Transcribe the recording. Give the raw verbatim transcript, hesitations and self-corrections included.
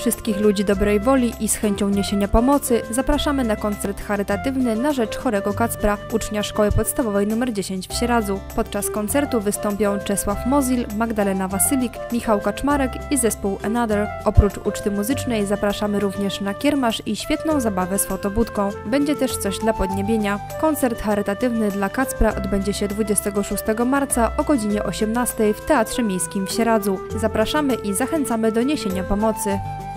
Wszystkich ludzi dobrej woli i z chęcią niesienia pomocy zapraszamy na koncert charytatywny na rzecz chorego Kacpra, ucznia Szkoły Podstawowej nr dziesięć w Sieradzu. Podczas koncertu wystąpią Czesław Mozil, Magdalena Wasylik, Michał Kaczmarek i zespół Another. Oprócz uczty muzycznej zapraszamy również na kiermasz i świetną zabawę z fotobudką. Będzie też coś dla podniebienia. Koncert charytatywny dla Kacpra odbędzie się dwudziestego szóstego marca o godzinie osiemnastej w Teatrze Miejskim w Sieradzu. Zapraszamy i zachęcamy do niesienia pomocy.